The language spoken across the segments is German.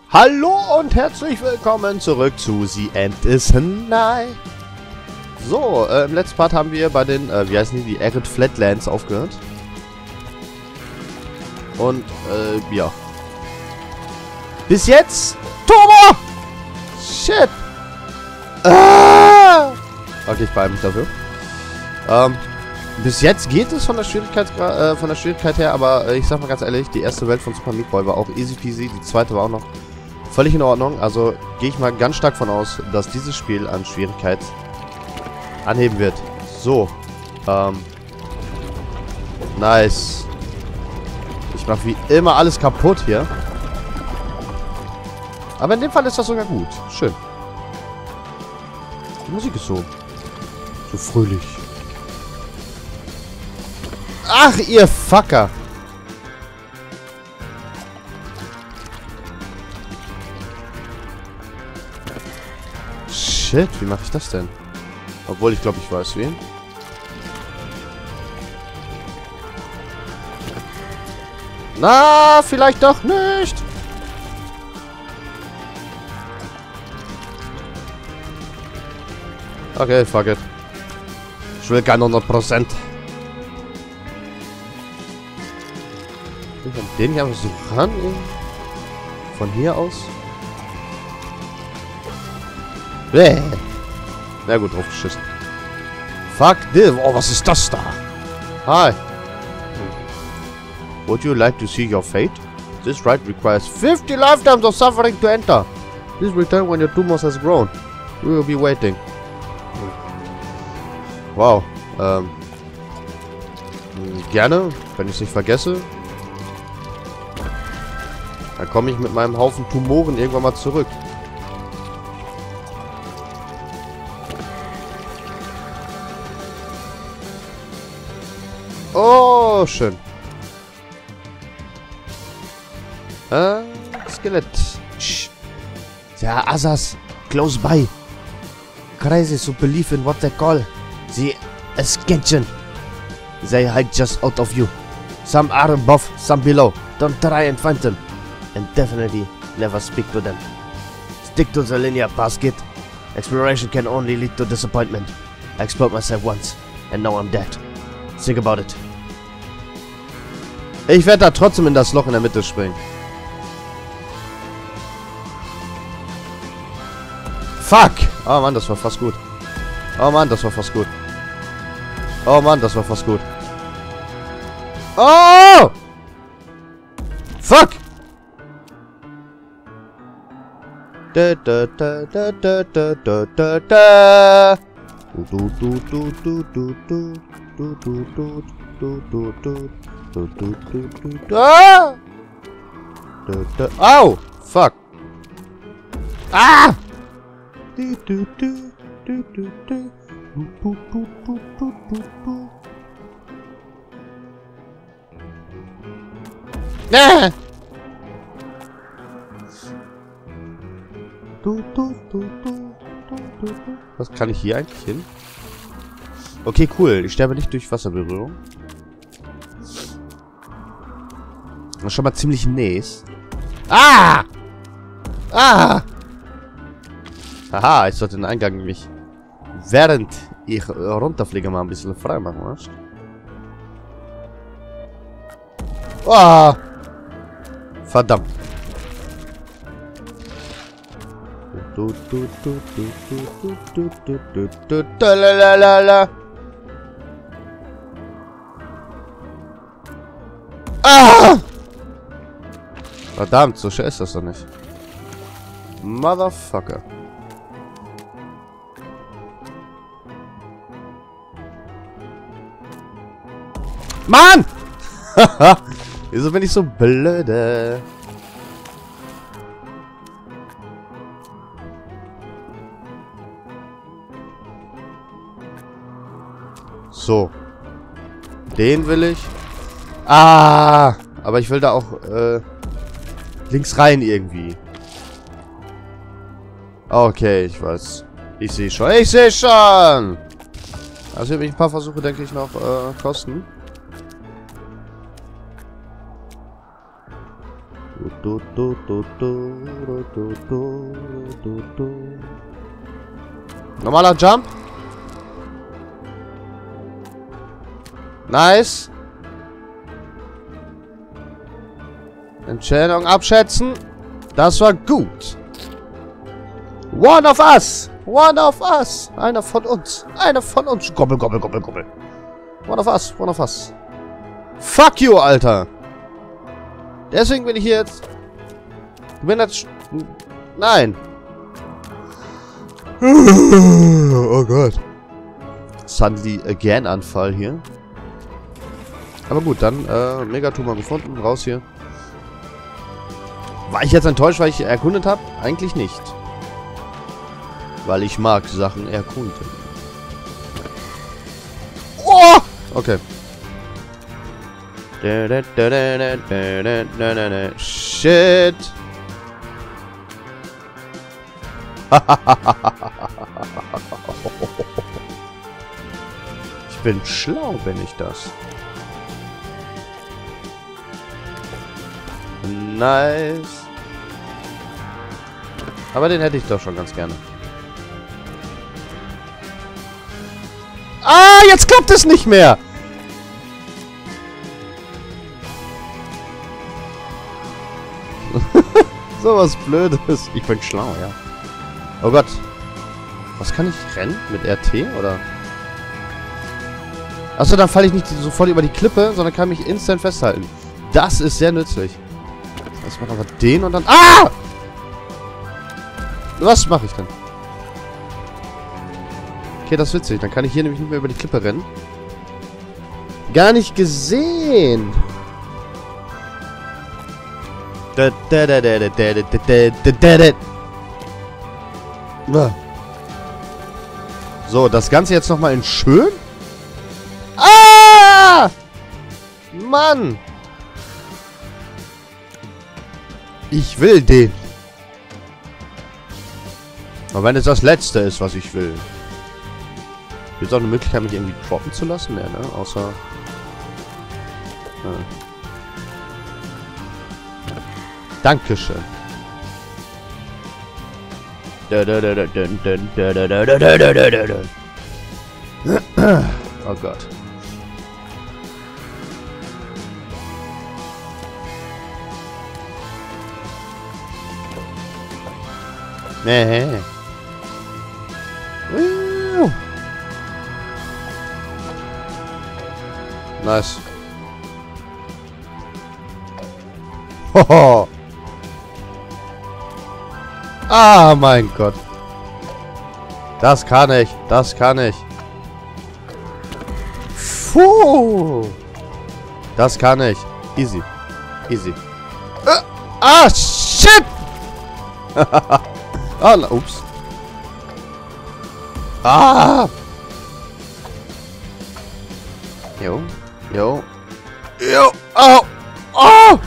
Hallo und herzlich willkommen zurück zu The End is Nigh. So, im letzten Part haben wir bei den, wie heißen die Arid Flatlands aufgehört. Und, ja. Bis jetzt, Turbo! Shit! Ah! Okay, ich beeile mich dafür. Bis jetzt geht es von der Schwierigkeit her, aber ich sag mal ganz ehrlich, die erste Welt von Super Meat Boy war auch easy peasy, die zweite war auch noch völlig in Ordnung. Also gehe ich mal ganz stark von aus, dass dieses Spiel an Schwierigkeit anheben wird. So. Nice. Ich mache wie immer alles kaputt hier. Aber in dem Fall ist das sogar gut. Schön. Die Musik ist so fröhlich. Ach, ihr Fucker. Shit, wie mache ich das denn? Obwohl, ich glaube, ich weiß wen. Na, vielleicht doch nicht. Okay, fuck it. Ich will keine 100%. Ich kann den hier einfach so ran. Von hier aus. Bäh. Na gut, draufgeschissen. Fuck this. Oh, was ist das da? Hi. Would you like to see your fate? This rite requires 50 lifetimes of suffering to enter. Please return when your tumor has grown. We will be waiting. Wow. Gerne, wenn ich es nicht vergesse. Dann komme ich mit meinem Haufen Tumoren irgendwann mal zurück. Oh, schön. Skelett. There are others close by. Crazy to believe in what they call the Ascension. They hide just out of you. Some are above, some below. Don't try and find them. And definitely never speak to them. Stick to the linear path, kid. Exploration can only lead to disappointment. I explored myself once, and now I'm dead. Think about it. Ich werde da trotzdem in das Loch in der Mitte springen. Fuck! Oh Mann, das war fast gut. Oh Mann, das war fast gut. Oh Mann, das war fast gut. Oh! Fuck! Da da da da da da da da da. Du du du du du du du du du du du du. Ah! Au! Fuck! Ah! Ah! Was kann ich hier eigentlich hin? Okay, cool. Ich sterbe nicht durch Wasserberührung. Das ist schon mal ziemlich nice. Ah! Ah! Haha, ich sollte den Eingang nämlich während ich runterfliege mal ein bisschen frei machen, was? Ah! Verdammt. Ah! Verdammt, so schwer ist das doch nicht. Motherfucker. Mann! Wieso bin ich so blöde? So. Den will ich. Ah! Aber ich will da auch, links rein irgendwie. Okay, ich weiß. Ich sehe schon. Ich sehe schon! Also wird mich ein paar Versuche, denke ich, noch kosten. Normaler Jump. Nice. Entscheidung abschätzen. Das war gut. One of us. One of us. Einer von uns. Einer von uns. Gobbel, gobbel, gobbel, gobbel. One of us. One of us. Fuck you, Alter. Deswegen bin ich hier jetzt... Ich bin jetzt... Nein. Oh Gott. Suddenly again Anfall hier. Aber gut, dann Megatumor gefunden. Raus hier. War ich jetzt enttäuscht, weil ich erkundet habe? Eigentlich nicht. Weil ich mag Sachen erkunden. Oh! Okay. Shit. Ich bin schlau, bin ich das. Nice. Aber den hätte ich doch schon ganz gerne. Ah, jetzt klappt es nicht mehr. So was Blödes. Ich bin schlau, ja. Oh Gott. Was kann ich rennen? Mit RT, oder? Achso, dann falle ich nicht sofort über die Klippe, sondern kann mich instant festhalten. Das ist sehr nützlich. Das macht aber den und dann... Ah! Was mache ich denn? Okay, das ist witzig. Dann kann ich hier nämlich nicht mehr über die Klippe rennen. Gar nicht gesehen. So, das Ganze jetzt nochmal in schön. Ah! Mann! Ich will den. Aber wenn es das Letzte ist, was ich will. Gibt es auch eine Möglichkeit, mich irgendwie droppen zu lassen? Ja, ne? Außer... Ja. Dankeschön. Oh Gott. Nee. Nice. Hoho. Ah, mein Gott. Das kann ich. Das kann ich. Puh. Das kann ich. Easy. Easy. Ah, shit! Ah, ups. Ah! Jo. Jo. Jo. Oh! Oh!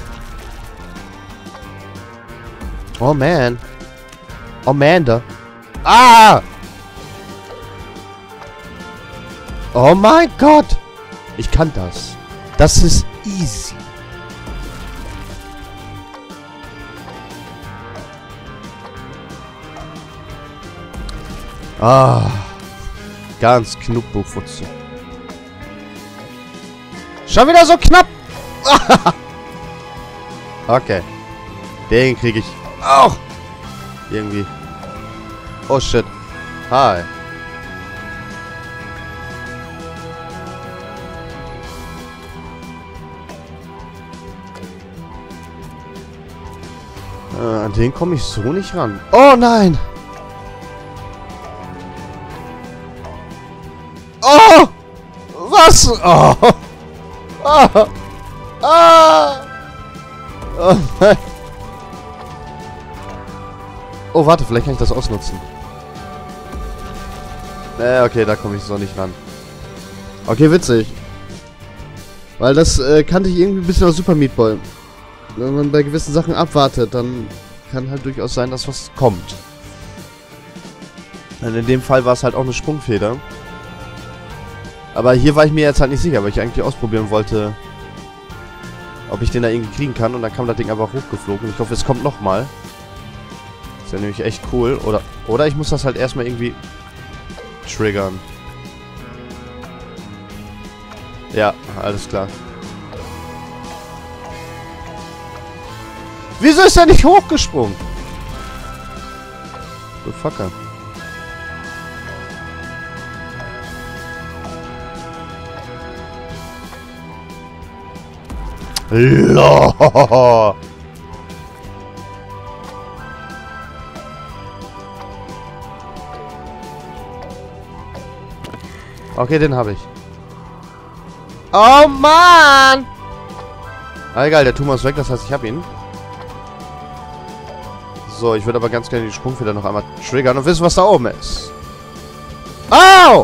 Oh, man. Amanda. Ah! Oh mein Gott! Ich kann das. Das ist easy. Ah. Ganz Knuppelfutze. Schon wieder so knapp! Okay. Den kriege ich auch. Irgendwie. Oh shit. Hi. An den komme ich so nicht ran. Oh nein! Oh! Was? Oh! Ah! Ah! Oh nein! Oh, warte, vielleicht kann ich das ausnutzen. Okay, da komme ich so nicht ran. Okay, witzig. Weil das kannte ich irgendwie ein bisschen aus Super Meat Boy. Wenn man bei gewissen Sachen abwartet, dann kann halt durchaus sein, dass was kommt. Und in dem Fall war es halt auch eine Sprungfeder. Aber hier war ich mir jetzt halt nicht sicher, weil ich eigentlich ausprobieren wollte, Ob ich den da irgendwie kriegen kann. Und dann kam das Ding einfach hochgeflogen. Ich hoffe, es kommt nochmal. Ist ja nämlich echt cool. Oder ich muss das halt erstmal irgendwie triggern. Ja, alles klar. Wieso ist er nicht hochgesprungen? Du Fucker. Loh. Okay, den habe ich. Oh Mann! Ah, egal, der Tumor ist weg, das heißt, ich habe ihn. So, ich würde aber ganz gerne die Sprungfeder noch einmal triggern und wissen, was da oben ist. Au!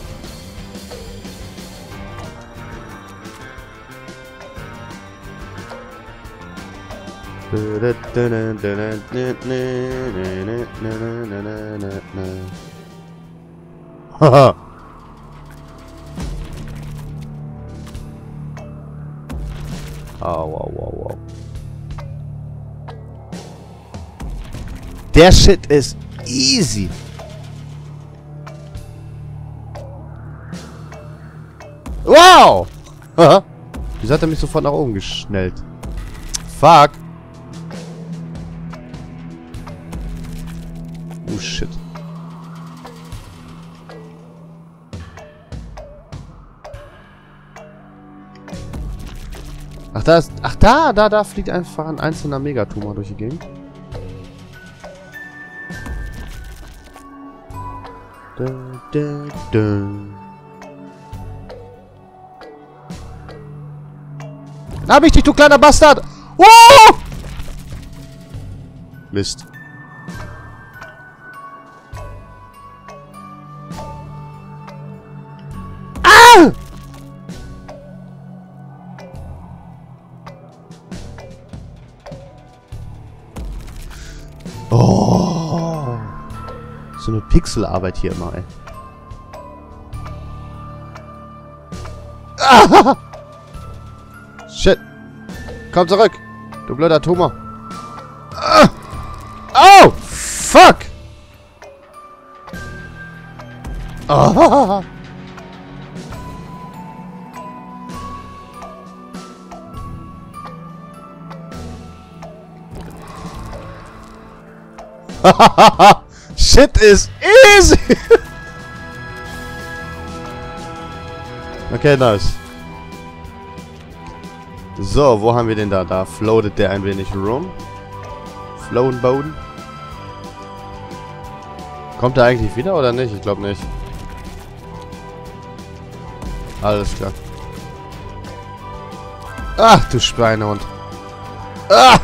Haha. Wow. Der Shit ist easy. Wow! Wieso hat er mich sofort nach oben geschnellt? Fuck. Oh shit. Ach, da ist. Ach, da fliegt einfach ein einzelner Megatumor durch die Gegend. Da hab ich dich, du kleiner Bastard! Oh! Mist. Ah! Oh! So eine Pixelarbeit hier immer, ey. Ah! Shit. Komm zurück. Du blöder Tumor. Ah! Oh! Fuck! Ah! Shit is easy! Okay, nice. So, wo haben wir den da? Da floatet der ein wenig rum. Flown Boden. Kommt er eigentlich wieder oder nicht? Ich glaube nicht. Alles klar. Ach, du Schweinehund. Ah!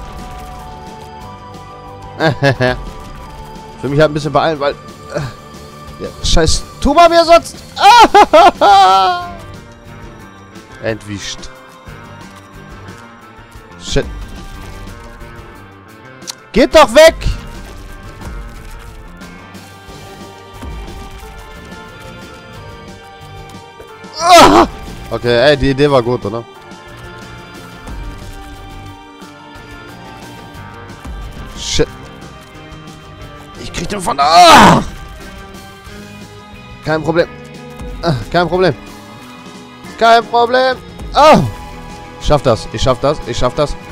Für mich halt ein bisschen beeilen, weil... ja, scheiß Tumor mir sonst... Entwischt. Shit. Geht doch weg! Okay, ey, die Idee war gut, oder? Shit. Ich krieg den von da. Kein Problem. Kein Problem. Kein Problem. Oh. Ich schaff das. Ich schaff das. Ich schaff das.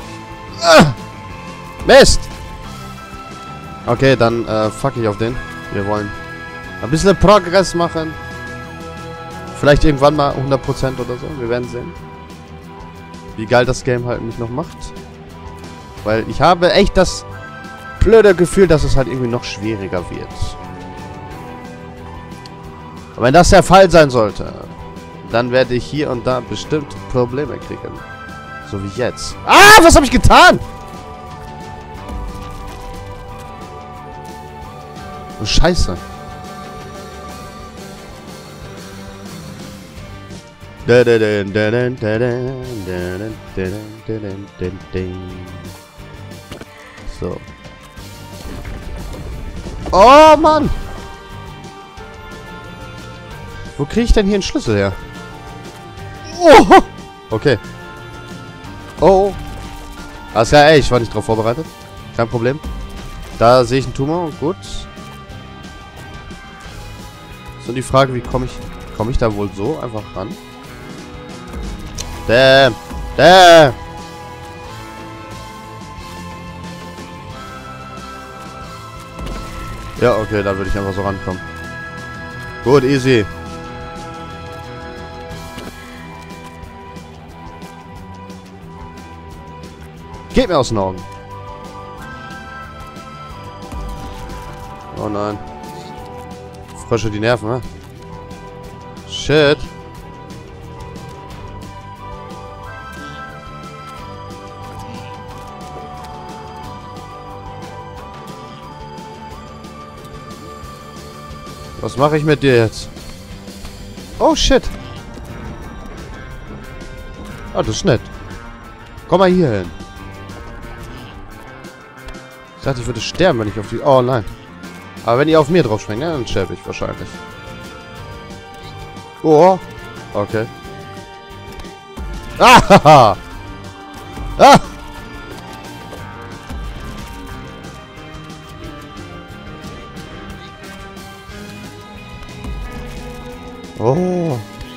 Mist. Okay, dann fuck ich auf den. Wir wollen ein bisschen Progress machen. Vielleicht irgendwann mal 100% oder so. Wir werden sehen. Wie geil das Game halt mich noch macht. Weil ich habe echt das blöde Gefühl, dass es halt irgendwie noch schwieriger wird. Und wenn das der Fall sein sollte, dann werde ich hier und da bestimmt Probleme kriegen. So wie jetzt. Ah, was habe ich getan? Oh, Scheiße. So. Oh, Mann! Wo kriege ich denn hier einen Schlüssel her? Oh! Okay. Oh. Alles klar, ey, ich war nicht drauf vorbereitet. Kein Problem. Da sehe ich einen Tumor. Gut. So, die Frage, wie komme ich da wohl so einfach ran? Damn. Damn. Ja, okay, da würde ich einfach so rankommen. Gut, easy. Geht mir aus den Augen. Oh nein. Frösche die Nerven, ne? Shit. Was mache ich mit dir jetzt? Oh shit. Ah, das ist nett. Komm mal hier hin. Ich dachte, ich würde sterben, wenn ich auf die... Oh nein. Aber wenn ihr auf mir drauf springt, ja, dann sterbe ich wahrscheinlich. Oh. Okay. Ah! Ah! Oh.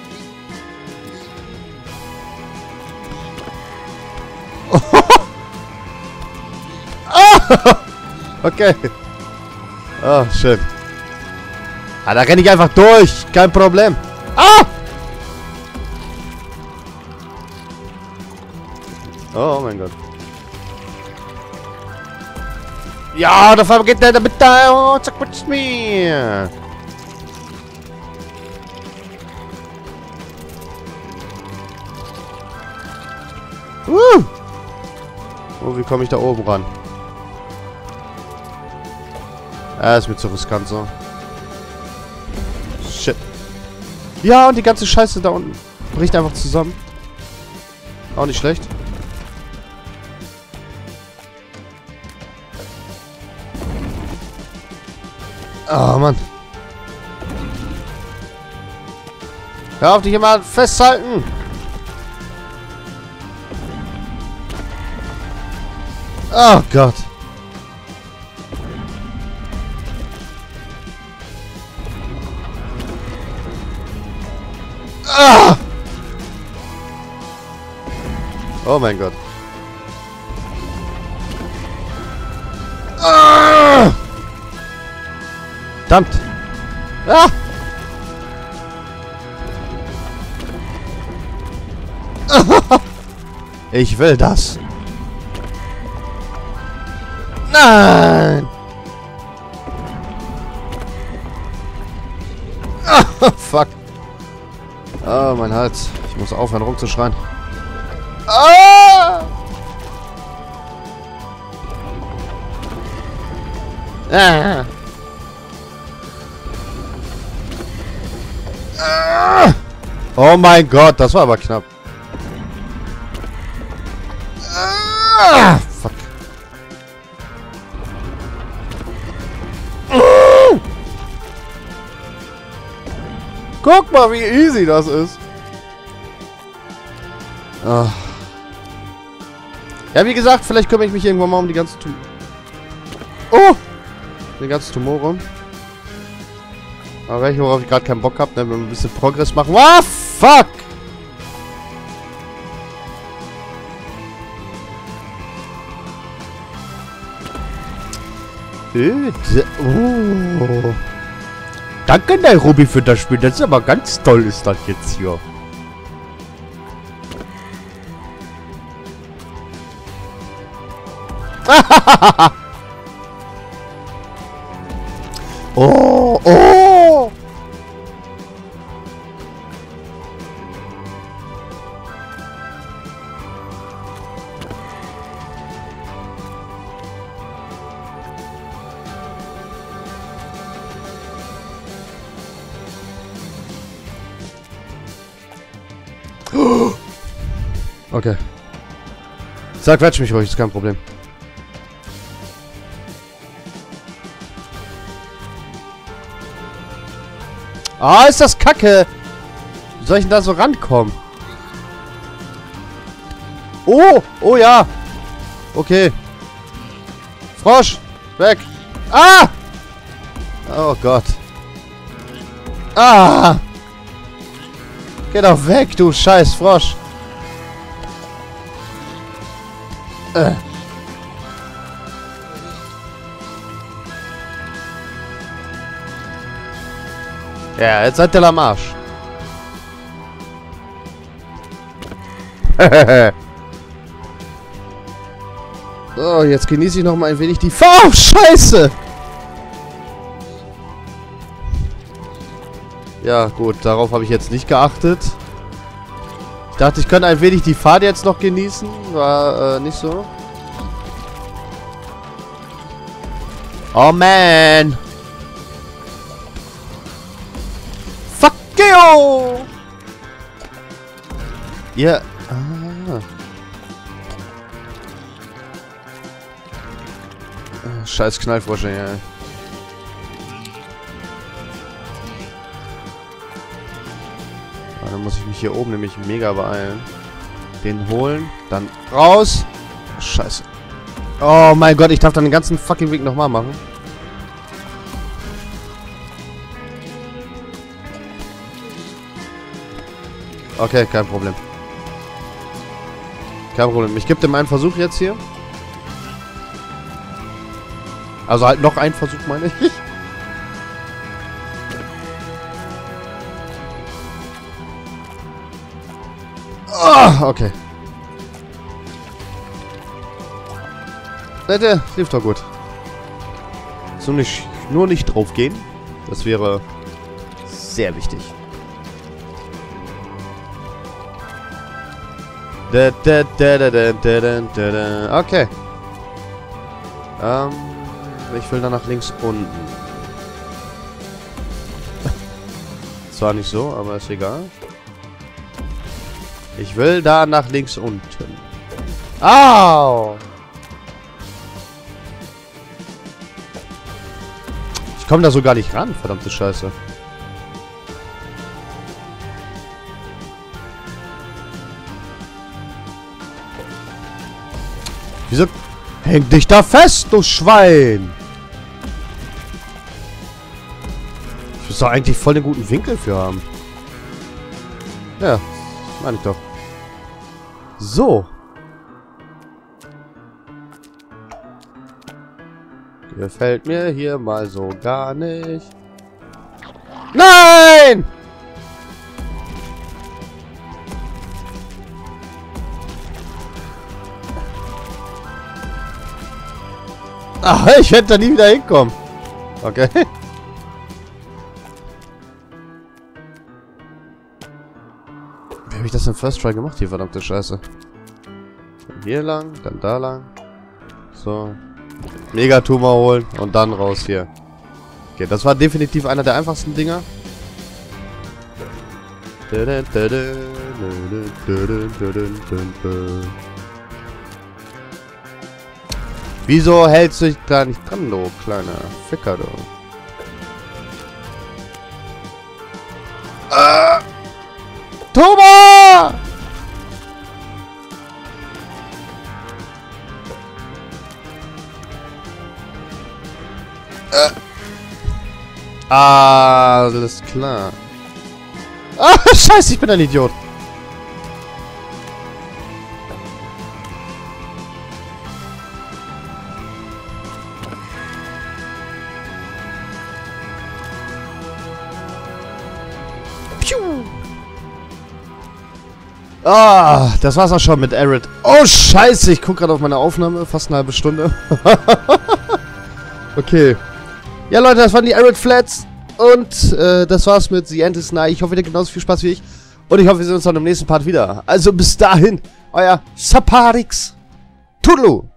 Okay. Oh, shit. Ah, da renne ich einfach durch. Kein Problem. Ah! Oh mein Gott. Ja, da geht der damit da. Oh, zack, mit mir. Oh, wie komme ich da oben ran? Ah, ist mir zu riskant so. Shit. Ja, und die ganze Scheiße da unten bricht einfach zusammen. Auch nicht schlecht. Oh, Mann. Hör auf, dich immer festhalten. Oh Gott. Ah! Oh mein Gott. Ah! Verdammt. Ah! Ich will das. Nein! Ah, fuck. Oh, mein Hals. Ich muss aufhören rumzuschreien. Ah! Ah! Ah! Oh mein Gott, das war aber knapp. Ah! Fuck. Guck mal, wie easy das ist. Oh. Ja, wie gesagt, vielleicht kümmere ich mich irgendwann mal um die ganzen den ganzen Tumore. Aber welche, worauf ich gerade keinen Bock habe, ne, wenn wir ein bisschen Progress machen. Ah, fuck! Oh. Danke, Nairobi, für das Spiel. Das ist aber ganz toll, ist das jetzt hier. Oh, oh! Okay. Sag, quatsch mich ruhig, ist kein Problem. Ah, ist das kacke! Wie soll ich denn da so rankommen? Oh! Oh ja! Okay. Frosch! Weg! Ah! Oh Gott. Ah! Geh doch weg, du scheiß Frosch! Ja, jetzt seid ihr am Arsch. So, jetzt genieße ich noch mal ein wenig die... Oh, Scheiße! Ja, gut, darauf habe ich jetzt nicht geachtet. Ich dachte, ich könnte ein wenig die Fahrt jetzt noch genießen. War nicht so. Oh, man! Fuck you! Ja. Ah. Scheiß Knallfrosche, ja. Dann muss ich mich hier oben nämlich mega beeilen. Den holen, dann raus. Scheiße. Oh mein Gott, ich darf dann den ganzen fucking Weg nochmal machen. Okay, kein Problem. Kein Problem. Ich gebe dem einen Versuch jetzt hier. Also halt noch einen Versuch, meine ich. Oh, okay. Der lief doch gut. So nicht, nur nicht drauf gehen. Das wäre sehr wichtig. Okay. Ich will dann nach links unten. Zwar nicht so, aber ist egal. Ich will da nach links unten. Au! Ich komme da so gar nicht ran, verdammte Scheiße. Wieso? Häng dich da fest, du Schwein! Ich muss doch eigentlich voll den guten Winkel für haben. Ja, meine ich doch. So. Gefällt mir hier mal so gar nicht. Nein! Ach, ich werde da nie wieder hinkommen. Okay. Wie habe ich das im First Try gemacht, hier verdammte Scheiße? Hier lang, dann da lang. So. Megatumor holen und dann raus hier. Okay, das war definitiv einer der einfachsten Dinger. Wieso hältst du dich da nicht dran, du kleiner Ficker, du? Thomas! Alles klar. Ah, scheiße, ich bin ein Idiot. Ah, das war's auch schon mit Arid. Oh, scheiße, ich guck gerade auf meine Aufnahme. Fast eine halbe Stunde. Okay. Ja, Leute, das waren die Arid Flats. Und das war's mit The End is Nigh. Ich hoffe, ihr hattet genauso viel Spaß wie ich. Und ich hoffe, wir sehen uns dann im nächsten Part wieder. Also bis dahin, euer Saparix. Toodaloo.